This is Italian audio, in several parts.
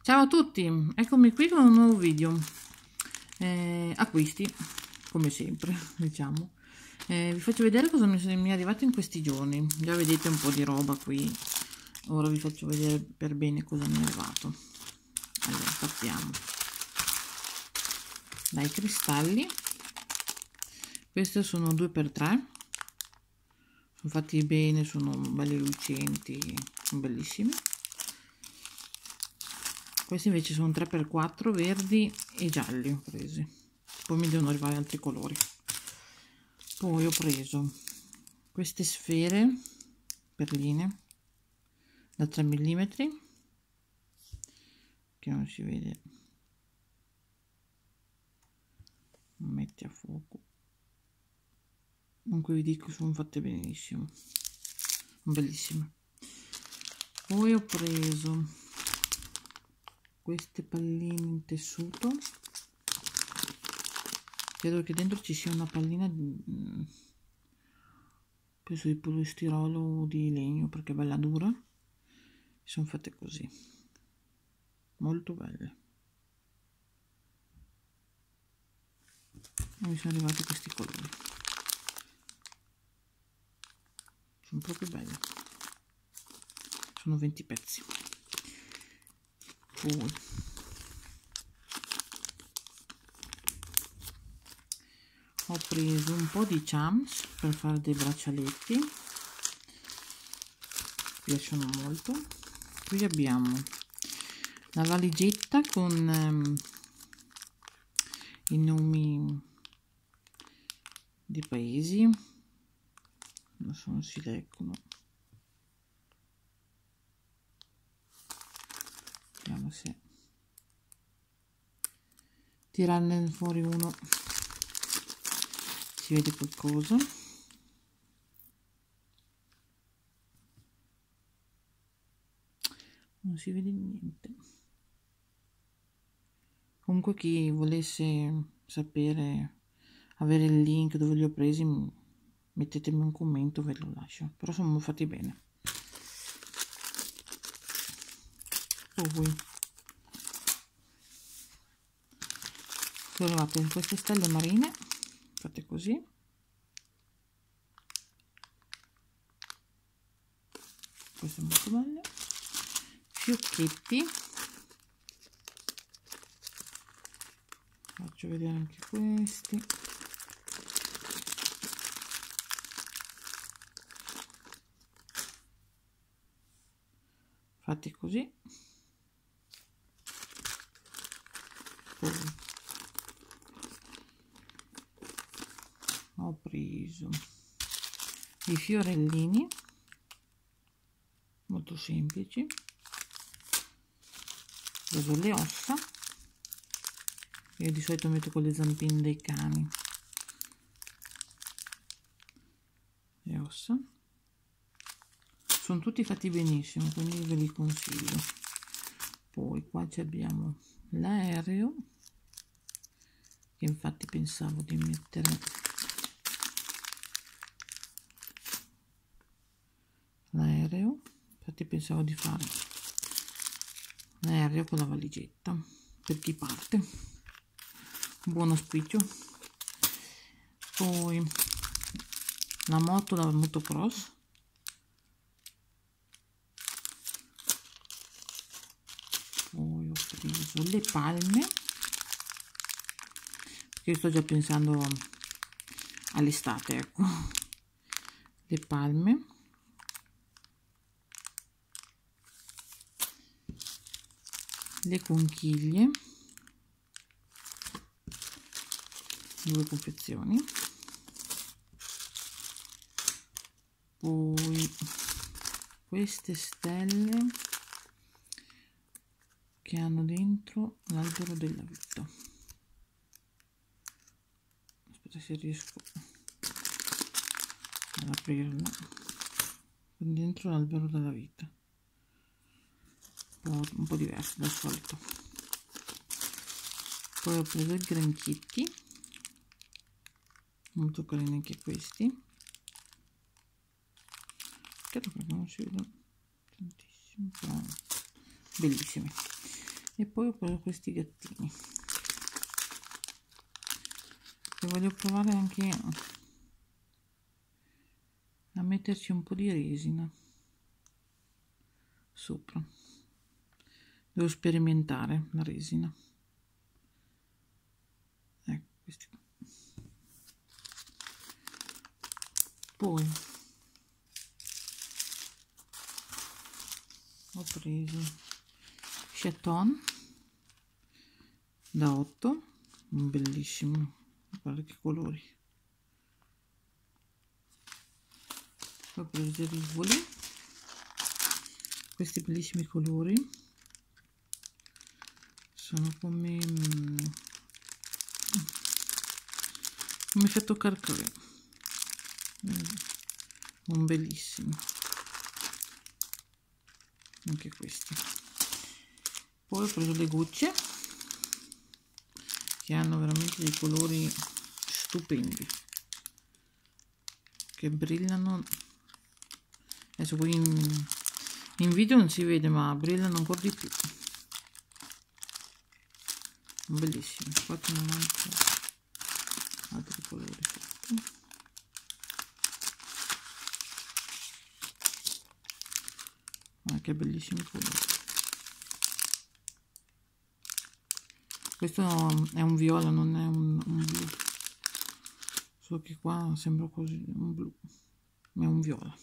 Ciao a tutti, eccomi qui con un nuovo video. Acquisti, come sempre, diciamo. Vi faccio vedere cosa mi è arrivato in questi giorni. Già vedete un po' di roba qui. Ora vi faccio vedere per bene cosa mi è arrivato. Allora, partiamo dai cristalli. Questi sono 2x3. Sono fatti bene, sono belli lucenti, sono bellissimi. Questi invece sono 3x4 verdi e gialli ho presi, poi mi devono arrivare altri colori. Poi ho preso queste sfere perline da 3 mm che non si vede, metti a fuoco. Comunque vi dico, sono fatte benissimo, bellissime. Poi ho preso queste palline in tessuto, credo che dentro ci sia una pallina penso di polistirolo o di legno, perché è bella dura. Sono fatte così, molto belle. E mi sono arrivati questi colori, sono proprio belle, sono 20 pezzi. Poi ho preso un po' di charms per fare dei braccialetti, mi piacciono molto. Qui abbiamo la valigetta con i nomi di paesi, adesso non si leggono, vediamo se tirarne fuori uno si vede qualcosa. Non si vede niente. Comunque chi volesse sapere, avere il link dove li ho presi, mettetemi un commento, ve lo lascio, però sono fatti bene. Poi sono arrivate queste stelle marine fatte così, queste molto belle. Fiocchetti, faccio vedere anche questi. Fatti così. Poi ho preso i fiorellini molto semplici, ho preso le ossa, io di solito metto con le zampine dei cani, le ossa sono tutti fatti benissimo, quindi ve li consiglio. Poi qua abbiamo l'aereo, che infatti pensavo di mettere l'aereo, infatti pensavo di fare l'aereo con la valigetta per chi parte, buon auspicio. Poi la moto da motocross, poi ho preso le palme, perché io sto già pensando all'estate, ecco. Le palme, le conchiglie, 2 confezioni, poi queste stelle che hanno dentro l'albero della vita. Aspetta se riesco ad aprirla. Dentro l'albero della vita, un po' diverso dal solito. Poi ho preso i granchietti, molto carini anche questi, credo che non si vedono tantissimo, però bellissimi. E poi ho preso questi gattini e voglio provare anche a metterci un po' di resina sopra. Devo sperimentare la resina. Ecco questi qua. Poi ho preso Chaton da 8, un bellissimo, guarda che colori. Poi ho preso i Rivoli, questi bellissimi colori, sono come effetto carcare, un bellissimo anche questi. Poi ho preso le gocce che hanno veramente dei colori stupendi, che brillano. Adesso qui in video non si vede, ma brillano ancora di più. Bellissimi. 4,90, altri colori sotto. Che bellissimi colori. Questo è un viola, non è un blu, solo che qua sembra così un blu, ma è un viola.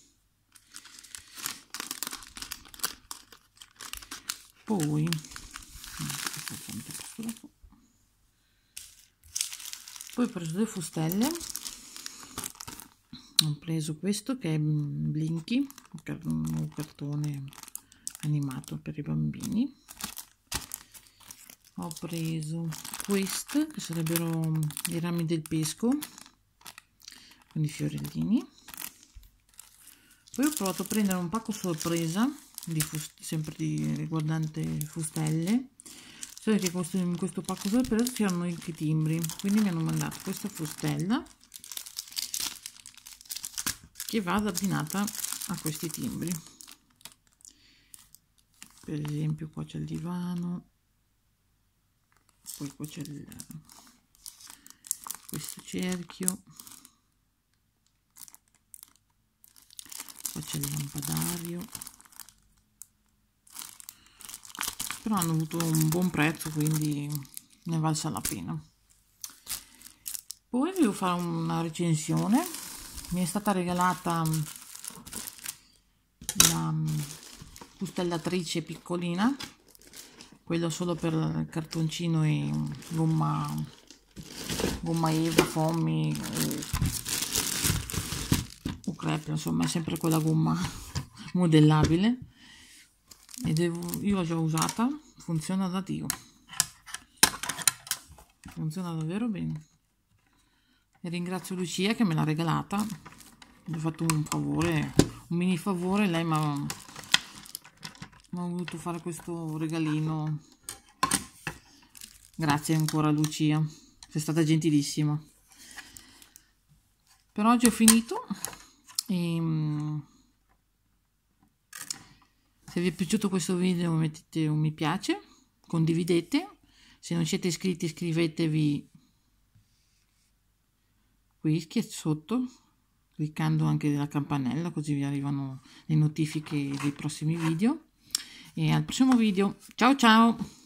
Poi ho preso due fustelle. Ho preso questo che è Blinky, un cartone animato per i bambini. Ho preso questo che sarebbero i rami del pesco con i fiorellini. Poi ho provato a prendere un pacco sorpresa sempre riguardante fustelle, solo che in questo pacco sorpresa c'erano anche i timbri, quindi mi hanno mandato questa fustella che va abbinata a questi timbri. Per esempio qua c'è il divano, poi qua c'è questo cerchio, qua c'è il lampadario, però hanno avuto un buon prezzo, quindi ne valsa la pena. Poi devo fare una recensione. Mi è stata regalata la fustellatrice piccolina, quello solo per cartoncino e gomma Eva, Foamy o crepe, insomma è sempre quella gomma modellabile, ed io l'ho già usata, funziona da Dio, funziona davvero bene. E ringrazio Lucia che me l'ha regalata, gli ho fatto un favore, un mini favore, lei mi ha voluto fare questo regalino. Grazie ancora Lucia, sei stata gentilissima. Per oggi ho finito e se vi è piaciuto questo video mettete un mi piace, condividete, se non siete iscritti iscrivetevi qui sotto, cliccando anche la campanella, così vi arrivano le notifiche dei prossimi video. E al prossimo video, ciao ciao!